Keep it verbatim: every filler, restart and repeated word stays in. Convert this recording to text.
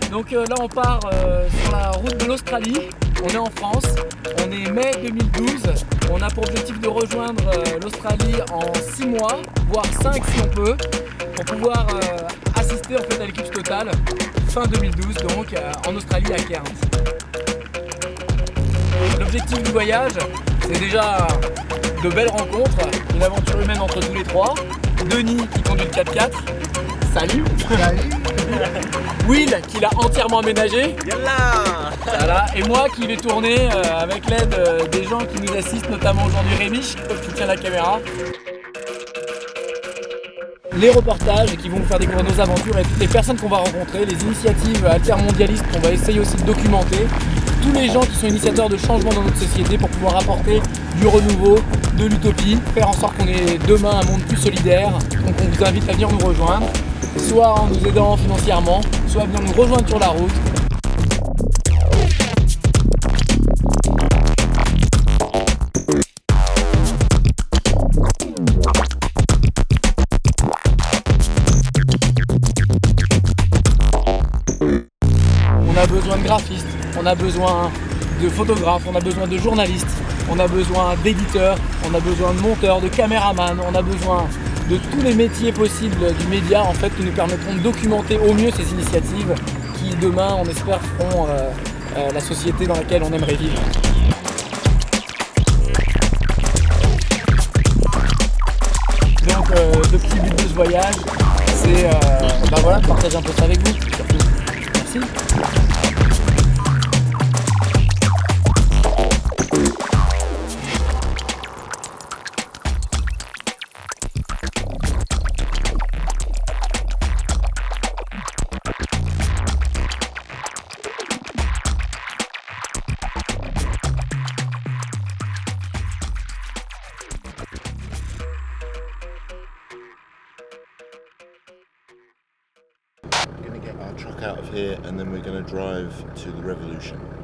Donc euh, là on part euh, sur la route de l'Australie, on est en France, on est mai deux mille douze, on a pour objectif de rejoindre euh, l'Australie en six mois, voire cinq si on peut, pour pouvoir euh, assister en fait à l'équipe totale fin deux mille douze, donc euh, en Australie à Cairns. L'objectif du voyage, c'est déjà de belles rencontres, une aventure humaine entre tous les trois. Denis qui conduit le quatre quatre. Salut. Salut. Will qui l'a entièrement aménagé. Yalla. Voilà. Et moi qui vais tourner euh, avec l'aide euh, des gens qui nous assistent, notamment aujourd'hui Rémi qui tient la caméra. Les reportages qui vont vous faire découvrir nos aventures et toutes les personnes qu'on va rencontrer, les initiatives altermondialistes qu'on va essayer aussi de documenter, tous les gens qui sont initiateurs de changements dans notre société pour pouvoir apporter du renouveau, de l'utopie, faire en sorte qu'on ait demain un monde plus solidaire. Donc on vous invite à venir nous rejoindre, soit en nous aidant financièrement, soit à venir nous rejoindre sur la route. On a besoin de graphistes, on a besoin de photographes, on a besoin de journalistes, on a besoin d'éditeurs, on a besoin de monteurs, de caméramans, on a besoin de tous les métiers possibles du média en fait qui nous permettront de documenter au mieux ces initiatives qui demain on espère feront euh, euh, la société dans laquelle on aimerait vivre. Donc euh, le petit but de ce voyage c'est euh, bah voilà, de partager un peu ça avec vous. Merci. We're going to get our truck out of here and then we're going to drive to the Revolution.